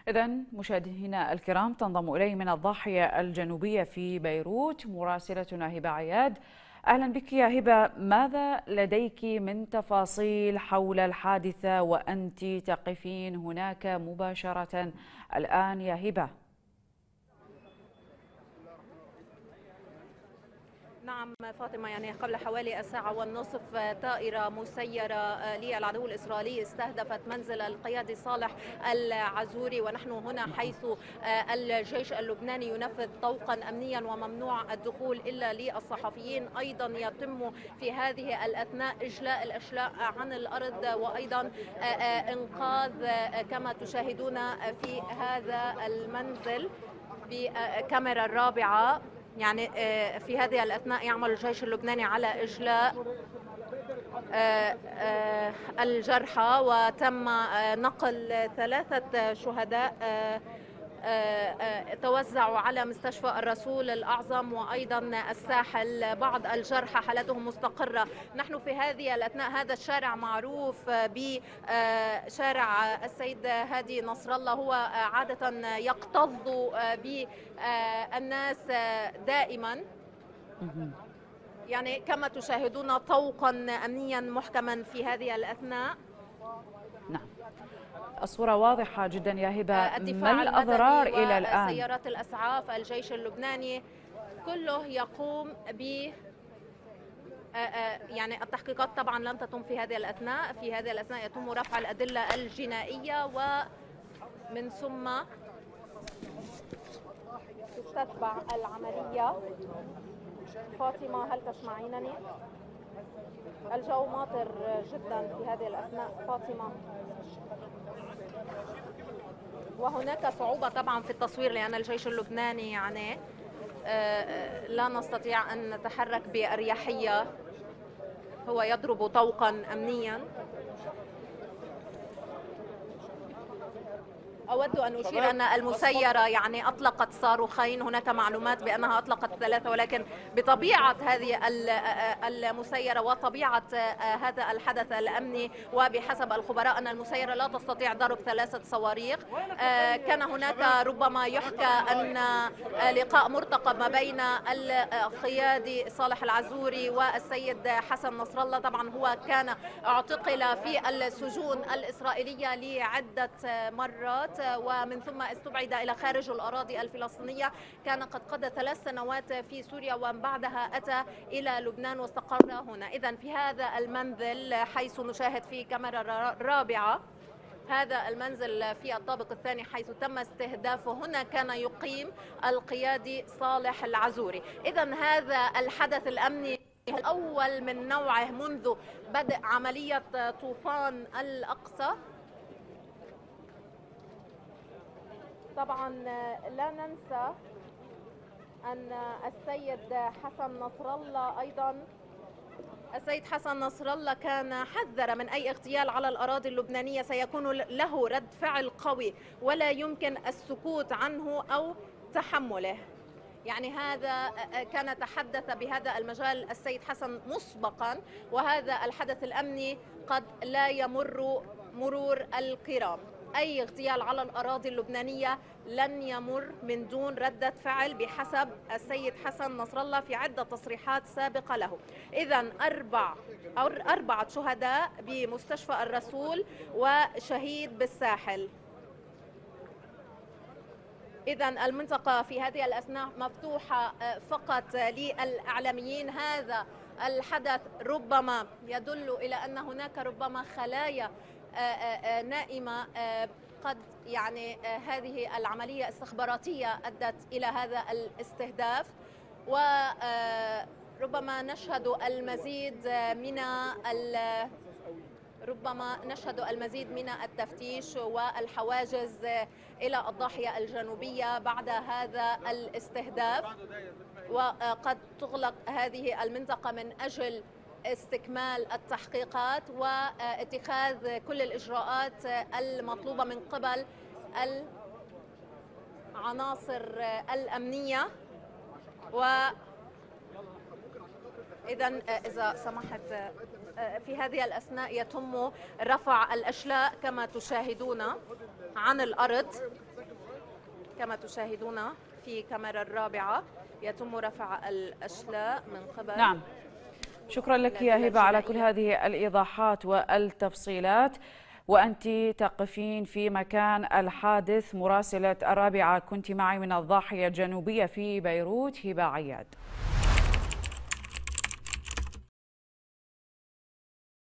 إذن مشاهدينا الكرام، تنضم إلي من الضاحية الجنوبية في بيروت مراسلتنا هبة عياد. أهلا بك يا هبة، ماذا لديك من تفاصيل حول الحادثة وأنت تقفين هناك مباشرة الآن يا هبة؟ نعم فاطمة، يعني قبل حوالي الساعة والنصف طائرة مسيرة للعدو الإسرائيلي استهدفت منزل القيادي صالح العزوري، ونحن هنا حيث الجيش اللبناني ينفذ طوقا أمنيا وممنوع الدخول إلا للصحفيين. أيضا يتم في هذه الأثناء إجلاء الأشلاء عن الأرض، وأيضا إنقاذ كما تشاهدون في هذا المنزل بكاميرا الرابعة. يعني في هذه الأثناء يعمل الجيش اللبناني على إجلاء الجرحى، وتم نقل 3 شهداء توزعوا على مستشفى الرسول الأعظم وأيضا الساحل. بعض الجرحى حالتهم مستقرة. نحن في هذه الأثناء، هذا الشارع معروف بشارع السيد هادي نصر الله، هو عادة يكتظ بالناس دائما. يعني كما تشاهدون طوقا أمنيا محكما في هذه الأثناء. نعم، الصورة واضحة جدا يا هبة. الدفاع ما الأضرار المدني إلى الآن؟ وسيارات الأسعاف، الجيش اللبناني كله يقوم ب يعني التحقيقات طبعا لن تتم في هذه الأثناء. في هذه الأثناء يتم رفع الأدلة الجنائية، ومن ثم تتبع العملية. فاطمة، هل تسمعينني؟ الجو ماطر جدا في هذه الأثناء فاطمة، وهناك صعوبة طبعا في التصوير لأن الجيش اللبناني يعني لا نستطيع أن نتحرك بأريحية. هو يضرب طوقا أمنيا. أود أن أشير أن المسيرة يعني أطلقت صاروخين. هناك معلومات بأنها أطلقت 3، ولكن بطبيعة هذه المسيرة وطبيعة هذا الحدث الأمني وبحسب الخبراء أن المسيرة لا تستطيع ضرب 3 صواريخ. كان هناك ربما يحكى أن لقاء مرتقب ما بين القيادي صالح العزوري والسيد حسن نصر الله. طبعا هو كان اعتقل في السجون الإسرائيلية لعدة مرات، ومن ثم استبعد إلى خارج الأراضي الفلسطينية. كان قد قضى 3 سنوات في سوريا، ومن بعدها أتى إلى لبنان واستقر هنا. إذن في هذا المنزل حيث نشاهد في كاميرا رابعة، هذا المنزل في الطابق الثاني حيث تم استهدافه، هنا كان يقيم القيادي صالح العزوري. إذن هذا الحدث الأمني الأول من نوعه منذ بدء عملية طوفان الأقصى. طبعا لا ننسى أن السيد حسن نصر الله أيضا، السيد حسن نصر الله كان حذر من أي اغتيال على الأراضي اللبنانية سيكون له رد فعل قوي ولا يمكن السكوت عنه أو تحمله. يعني هذا كان تحدث بهذا المجال السيد حسن مسبقا، وهذا الحدث الأمني قد لا يمر مرور الكرام. أي اغتيال على الأراضي اللبنانية لن يمر من دون ردة فعل بحسب السيد حسن نصر الله في عدة تصريحات سابقة له. إذن 4 شهداء بمستشفى الرسول وشهيد بالساحل. إذن المنطقة في هذه الأثناء مفتوحة فقط للإعلاميين. هذا الحدث ربما يدل إلى أن هناك ربما خلايا نائمة. قد يعني هذه العملية استخباراتية أدت إلى هذا الاستهداف، وربما نشهد المزيد من التفتيش والحواجز إلى الضاحية الجنوبية بعد هذا الاستهداف. وقد تغلق هذه المنطقة من أجل استكمال التحقيقات واتخاذ كل الإجراءات المطلوبة من قبل العناصر الأمنية. إذا سمحت، في هذه الأثناء يتم رفع الأشلاء كما تشاهدون عن الأرض. كما تشاهدون في كاميرا الرابعة يتم رفع الأشلاء من قبل. نعم، شكرا لك يا هبة على كل هذه الإيضاحات والتفصيلات، وأنت تقفين في مكان الحادث. مراسلة الرابعة كنت معي من الضاحية الجنوبية في بيروت هبة عياد.